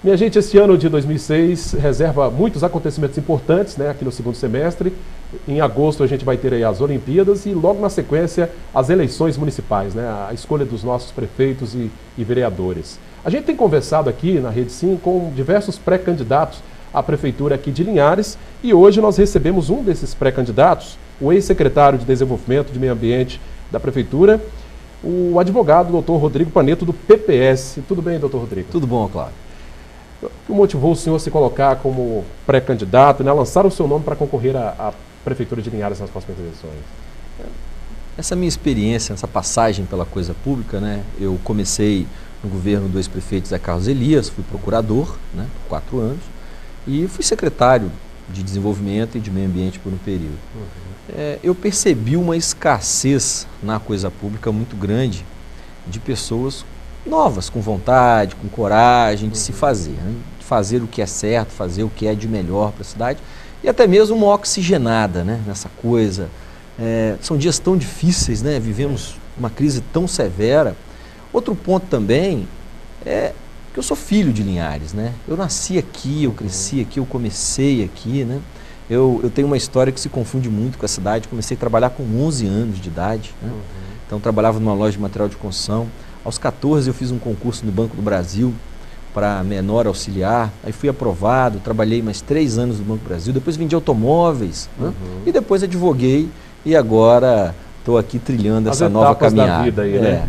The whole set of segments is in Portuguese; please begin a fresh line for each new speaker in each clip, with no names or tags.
Minha gente, esse ano de 2006 reserva muitos acontecimentos importantes, né, aqui no segundo semestre. Em agosto a gente vai ter aí as Olimpíadas e logo na sequência as eleições municipais, né, a escolha dos nossos prefeitos e vereadores. A gente tem conversado aqui na Rede Sim com diversos pré-candidatos à prefeitura aqui de Linhares e hoje nós recebemos um desses pré-candidatos, o ex-secretário de Desenvolvimento de Meio Ambiente da prefeitura, o advogado doutor Rodrigo Paneto do PPS. Tudo bem, doutor Rodrigo?
Tudo bom, Cláudio.
O que motivou o senhor a se colocar como pré-candidato, né, lançar o seu nome para concorrer à Prefeitura de Linhares nas próximas eleições?
Essa minha experiência, essa passagem pela coisa pública, né, eu comecei no governo do ex-prefeito Zé Carlos Elias, fui procurador, né, por 4 anos, e fui secretário de Desenvolvimento e de Meio Ambiente por um período. Eu percebi uma escassez na coisa pública muito grande de pessoas novas, com vontade, com coragem de se fazer, né? De fazer o que é certo, fazer o que é de melhor para a cidade e até mesmo uma oxigenada, né, nessa coisa. São dias tão difíceis, né? Vivemos uma crise tão severa. Outro ponto também é que eu sou filho de Linhares, né? Eu nasci aqui, eu cresci aqui, eu comecei aqui, né? Eu tenho uma história que se confunde muito com a cidade. Comecei a trabalhar com 11 anos de idade, né? Então trabalhava numa loja de material de construção. Aos 14 eu fiz um concurso no Banco do Brasil para menor auxiliar, aí fui aprovado, trabalhei mais 3 anos no Banco do Brasil, depois vendi automóveis, né? E depois advoguei e agora estou aqui trilhando essa nova caminhada.
Da vida aí, né?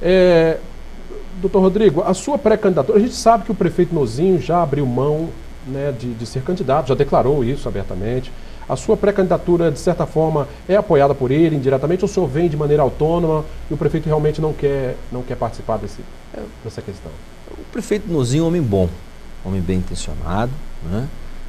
Doutor Rodrigo, a sua pré-candidatura, a gente sabe que o prefeito Nozinho já abriu mão, né, de ser candidato, já declarou isso abertamente. A sua pré-candidatura, de certa forma, é apoiada por ele indiretamente ou o senhor vem de maneira autônoma e o prefeito realmente não quer participar dessa questão?
O prefeito Nozinho é um homem bom, homem bem intencionado, né?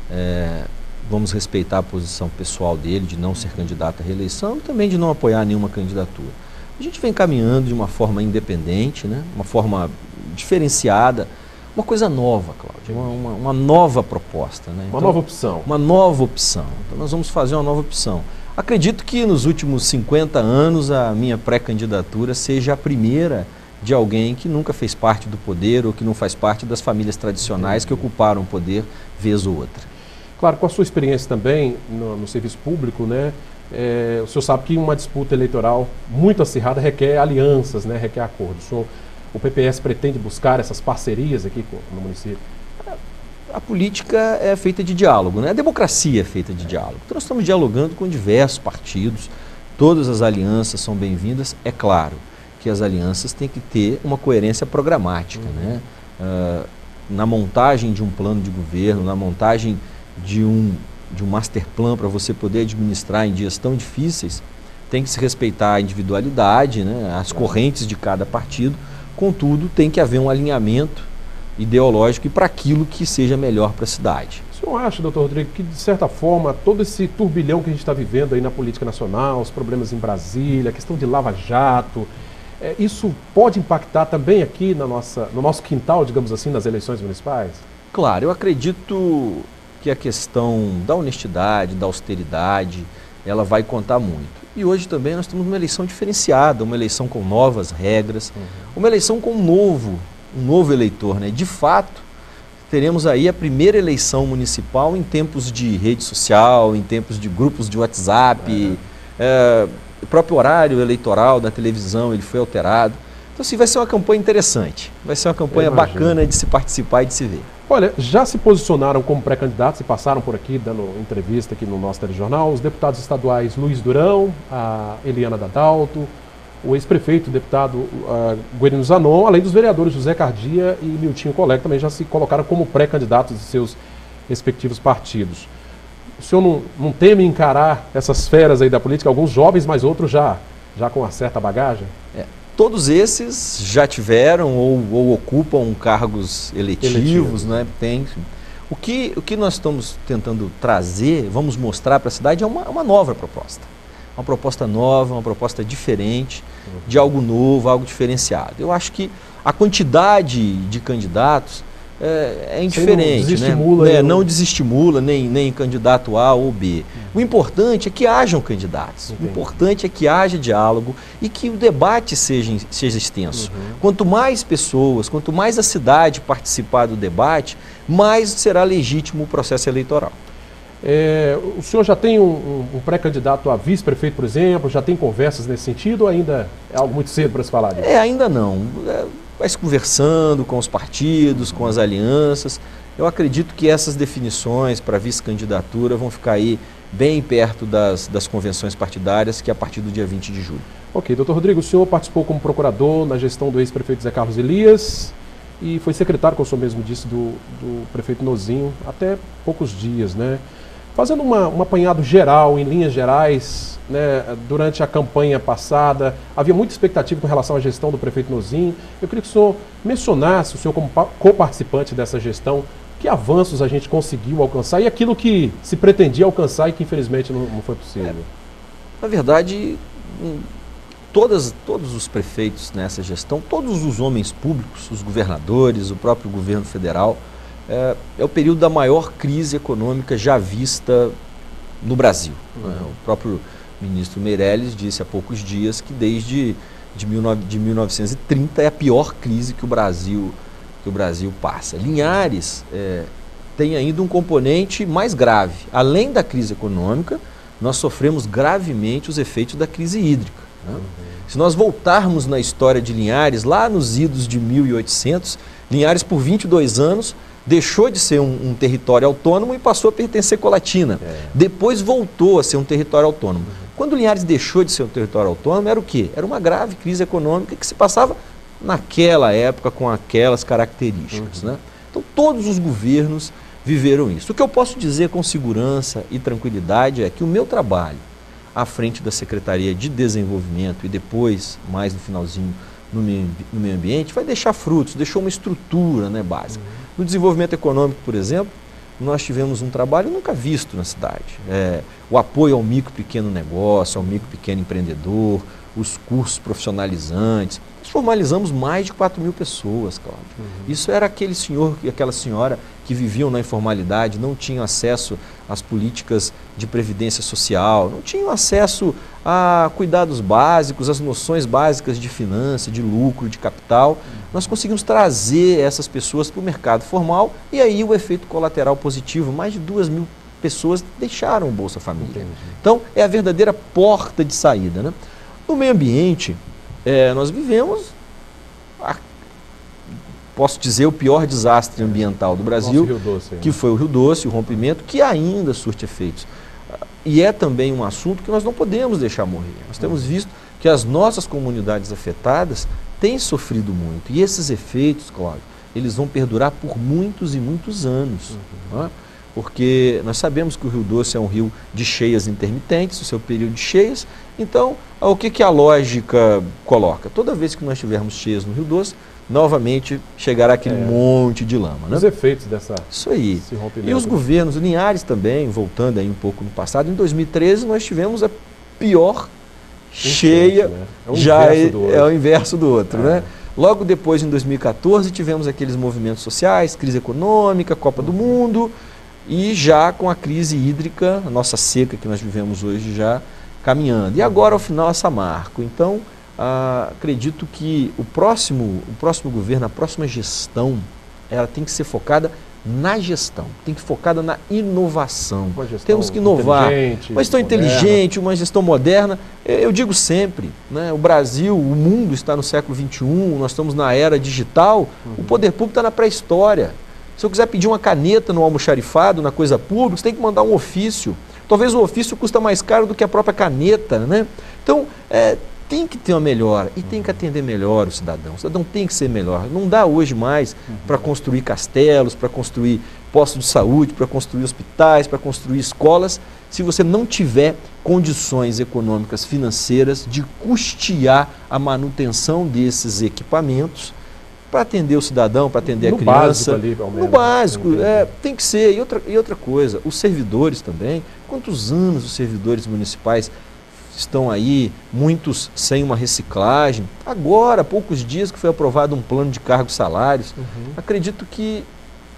Vamos respeitar a posição pessoal dele de não ser candidato à reeleição e também de não apoiar nenhuma candidatura. A gente vem caminhando de uma forma independente, né? Uma forma diferenciada, uma coisa nova, Cláudio, uma nova proposta, né? Então,
uma nova opção.
Uma nova opção. Então nós vamos fazer uma nova opção. Acredito que nos últimos 50 anos a minha pré-candidatura seja a primeira de alguém que nunca fez parte do poder ou que não faz parte das famílias tradicionais que ocuparam o poder vez ou outra.
Claro, com a sua experiência também no serviço público, né? O senhor sabe que uma disputa eleitoral muito acirrada requer alianças, né? Requer acordos. O PPS pretende buscar essas parcerias aqui no município?
A política é feita de diálogo, né? A democracia é feita de diálogo. Então nós estamos dialogando com diversos partidos, todas as alianças são bem-vindas. É claro que as alianças têm que ter uma coerência programática, né? Na montagem de um plano de governo, na montagem de um master plan para você poder administrar em dias tão difíceis, tem que se respeitar a individualidade, né? As correntes de cada partido. Contudo, tem que haver um alinhamento ideológico e para aquilo que seja melhor para a cidade.
O senhor acha, doutor Rodrigo, que de certa forma todo esse turbilhão que a gente está vivendo aí na política nacional, os problemas em Brasília, a questão de Lava Jato, isso pode impactar também aqui no nosso quintal, digamos assim, nas eleições municipais?
Claro, eu acredito que a questão da honestidade, da austeridade, ela vai contar muito. E hoje também nós temos uma eleição diferenciada, uma eleição com novas regras, uma eleição com um novo eleitor, né? De fato, teremos aí a primeira eleição municipal em tempos de rede social, em tempos de grupos de WhatsApp, o próprio horário eleitoral da televisão ele foi alterado. Então, assim, vai ser uma campanha interessante, vai ser uma campanha bacana de se participar e de se ver.
Olha, já se posicionaram como pré-candidatos e passaram por aqui, dando entrevista aqui no nosso telejornal, os deputados estaduais Luiz Durão, a Eliana Dadalto, o ex-prefeito, o deputado Guerino Zanon, além dos vereadores José Cardia e Miltinho Colega, também já se colocaram como pré-candidatos de seus respectivos partidos. O senhor não teme encarar essas feras aí da política, alguns jovens, mas outros já com uma certa bagagem?
Todos esses já tiveram ou ocupam cargos eletivos, né? O que nós estamos tentando trazer, vamos mostrar para a cidade é uma nova proposta. Uma proposta nova, uma proposta diferente, de algo novo, algo diferenciado. Eu acho que a quantidade de candidatos é indiferente.
Não desestimula,
né? Não desestimula nem candidato A ou B. O importante é que hajam candidatos.
Entendi.
O importante é que haja diálogo e que o debate seja extenso. Quanto mais pessoas, quanto mais a cidade participar do debate, mais será legítimo o processo eleitoral.
O senhor já tem um pré-candidato a vice-prefeito, por exemplo? Já tem conversas nesse sentido ou ainda é algo muito cedo para se falar disso?
Ainda não. Vai se conversando com os partidos, com as alianças. Eu acredito que essas definições para vice-candidatura vão ficar aí bem perto das convenções partidárias, que é a partir do dia 20 de julho.
Ok, doutor Rodrigo, o senhor participou como procurador na gestão do ex-prefeito Zé Carlos Elias e foi secretário, como o senhor mesmo disse, do prefeito Nozinho até poucos dias, né? Fazendo um apanhado geral, em linhas gerais, né, durante a campanha passada, havia muita expectativa com relação à gestão do prefeito Nozinho. Eu queria que o senhor mencionasse, o senhor como co-participante dessa gestão, que avanços a gente conseguiu alcançar e aquilo que se pretendia alcançar e que infelizmente não foi possível.
Na verdade, todos os prefeitos nessa gestão, todos os homens públicos, os governadores, o próprio governo federal, é o período da maior crise econômica já vista no Brasil. O próprio ministro Meirelles disse há poucos dias que desde de 1930 é a pior crise que o Brasil passa. Linhares tem ainda um componente mais grave. Além da crise econômica, nós sofremos gravemente os efeitos da crise hídrica. Se nós voltarmos na história de Linhares, lá nos idos de 1800, Linhares por 22 anos deixou de ser um território autônomo e passou a pertencer à Colatina. Depois voltou a ser um território autônomo. Quando Linhares deixou de ser um território autônomo, era o quê? Era uma grave crise econômica que se passava naquela época com aquelas características. Né? Então todos os governos viveram isso. O que eu posso dizer com segurança e tranquilidade é que o meu trabalho à frente da Secretaria de Desenvolvimento e depois, mais no finalzinho, no meio ambiente, vai deixar frutos, deixou uma estrutura, né, básica. No desenvolvimento econômico, por exemplo, nós tivemos um trabalho nunca visto na cidade. O apoio ao micro e pequeno negócio, ao micro e pequeno empreendedor, os cursos profissionalizantes. Nós formalizamos mais de 4.000 pessoas, Cláudio. Isso era aquele senhor e aquela senhora que viviam na informalidade, não tinham acesso às políticas de previdência social, não tinham acesso a cuidados básicos, às noções básicas de finanças, de lucro, de capital. Nós conseguimos trazer essas pessoas para o mercado formal e aí o efeito colateral positivo, mais de 2.000 pessoas deixaram o Bolsa Família. Entendi. Então, é a verdadeira porta de saída, né? No meio ambiente, nós vivemos, posso dizer, o pior desastre ambiental do Brasil,
Rio Doce,
que foi o Rio Doce, o rompimento, que ainda surte efeitos. E é também um assunto que nós não podemos deixar morrer. Nós temos visto que as nossas comunidades afetadas têm sofrido muito. E esses efeitos, Cláudio, eles vão perdurar por muitos e muitos anos. Né? Porque nós sabemos que o Rio Doce é um rio de cheias intermitentes, o seu período de cheias. Então, o que a lógica coloca? Toda vez que nós tivermos cheias no Rio Doce, novamente chegará aquele monte de lama. Né?
Os efeitos dessa...
Isso aí. E os governos, Linhares também, voltando aí um pouco no passado, em 2013 nós tivemos a pior cheia, né? É o inverso do outro. Né? Logo depois, em 2014, tivemos aqueles movimentos sociais, crise econômica, Copa do Mundo, e já com a crise hídrica, a nossa seca que nós vivemos hoje já caminhando. E agora, ao final, essa Samarco. Então, acredito que o próximo governo, a próxima gestão, ela tem que ser focada na gestão, tem que ser focada na inovação. Temos que inovar. Uma gestão inteligente, uma gestão moderna. Eu digo sempre, né, o Brasil, o mundo está no século XXI, nós estamos na era digital, o poder público está na pré-história. Se eu quiser pedir uma caneta no almoxarifado, na coisa pública, você tem que mandar um ofício. Talvez o ofício custa mais caro do que a própria caneta, né? Então, tem que ter uma melhora e tem que atender melhor o cidadão. O cidadão tem que ser melhor. Não dá hoje mais para construir castelos, para construir postos de saúde, para construir hospitais, para construir escolas, se você não tiver condições econômicas, financeiras de custear a manutenção desses equipamentos para atender o cidadão, para atender a criança. No básico, tem que ser. E outra coisa, os servidores também. Quantos anos os servidores municipais estão aí, muitos sem uma reciclagem? Agora, há poucos dias que foi aprovado um plano de cargos e salários, acredito que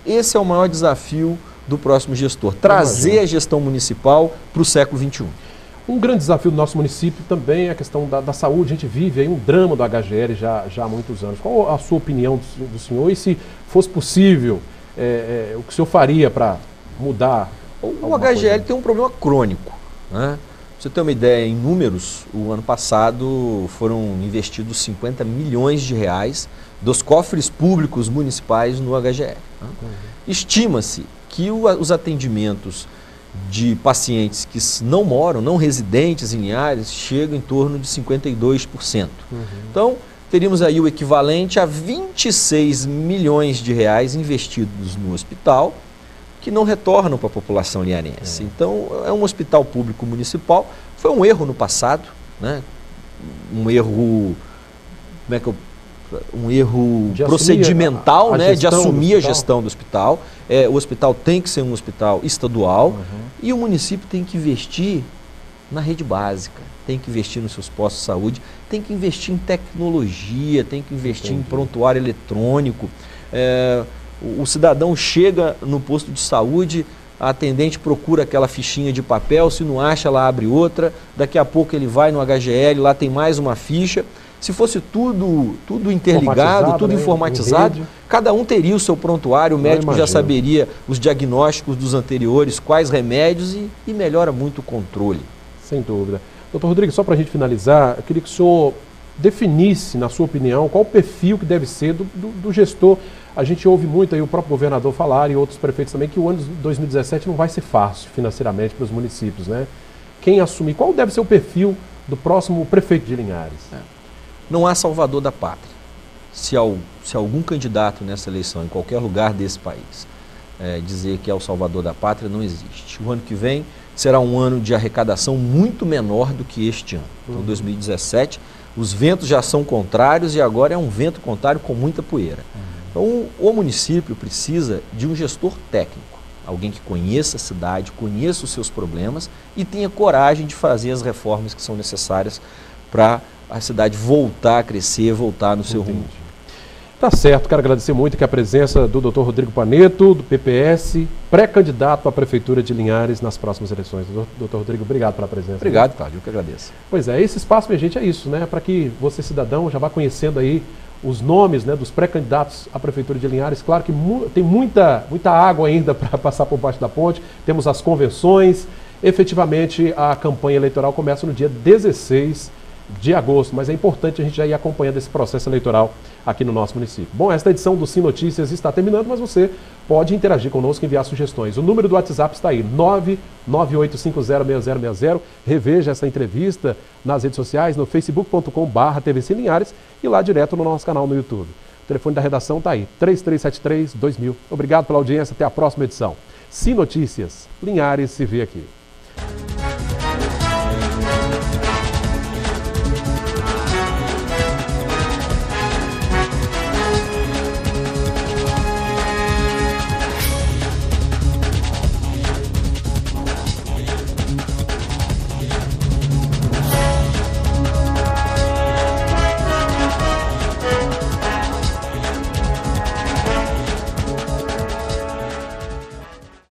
esse é o maior desafio do próximo gestor, trazer a gestão municipal para o século XXI.
Um grande desafio do nosso município também é a questão da saúde. A gente vive aí um drama do HGL já há muitos anos. Qual a sua opinião do senhor? E se fosse possível, o que o senhor faria para mudar?
O HGL tem um problema crônico, né? Pra você ter uma ideia, em números, o ano passado foram investidos 50 milhões de reais dos cofres públicos municipais no HGL. Né? Estima-se que os atendimentos de pacientes que não moram, não residentes em Linhares, chegam em torno de 52%. Então, teríamos aí o equivalente a 26 milhões de reais investidos no hospital, que não retornam para a população linharense. Então, é um hospital público municipal. Foi um erro no passado, né? Um erro, um erro procedimental, né? De assumir a gestão do hospital. O hospital tem que ser um hospital estadual e o município tem que investir na rede básica, tem que investir nos seus postos de saúde, tem que investir em tecnologia, tem que investir em prontuário eletrônico. O cidadão chega no posto de saúde, a atendente procura aquela fichinha de papel, se não acha, ela abre outra, daqui a pouco ele vai no HGL, lá tem mais uma ficha. Se fosse tudo interligado, tudo informatizado, cada um teria o seu prontuário, o médico já saberia os diagnósticos dos anteriores, quais remédios e melhora muito o controle.
Sem dúvida. Doutor Rodrigo, só para a gente finalizar, eu queria que o senhor definisse, na sua opinião, qual o perfil que deve ser do gestor. A gente ouve muito aí o próprio governador falar e outros prefeitos também que o ano de 2017 não vai ser fácil financeiramente para os municípios, né? Quem assumir, qual deve ser o perfil do próximo prefeito de Linhares?
Não há salvador da pátria. Se algum candidato nessa eleição, em qualquer lugar desse país, dizer que é o salvador da pátria, não existe. O ano que vem será um ano de arrecadação muito menor do que este ano. Então, 2017, os ventos já são contrários e agora é um vento contrário com muita poeira. Então, o município precisa de um gestor técnico, alguém que conheça a cidade, conheça os seus problemas e tenha coragem de fazer as reformas que são necessárias para a cidade voltar a crescer, voltar no seu rumo.
Tá certo, quero agradecer muito aqui a presença do Dr. Rodrigo Paneto, do PPS, pré-candidato à Prefeitura de Linhares nas próximas eleições. Dr. Rodrigo, obrigado pela presença.
Obrigado, Cláudio, eu que agradeço.
Pois é, esse espaço, minha gente, é isso, né? Para que você, cidadão, já vá conhecendo aí os nomes, né, dos pré-candidatos à Prefeitura de Linhares. Claro que tem muita água ainda para passar por baixo da ponte, temos as convenções. Efetivamente, a campanha eleitoral começa no dia 16 de agosto, mas é importante a gente já ir acompanhando esse processo eleitoral aqui no nosso município. Bom, esta edição do Sim Notícias está terminando, mas você pode interagir conosco e enviar sugestões. O número do WhatsApp está aí, 998506060. Reveja essa entrevista nas redes sociais, no facebook.com/TVC Linhares e lá direto no nosso canal no YouTube. O telefone da redação está aí, 3373-2000. Obrigado pela audiência, até a próxima edição. Sim Notícias, Linhares se vê aqui.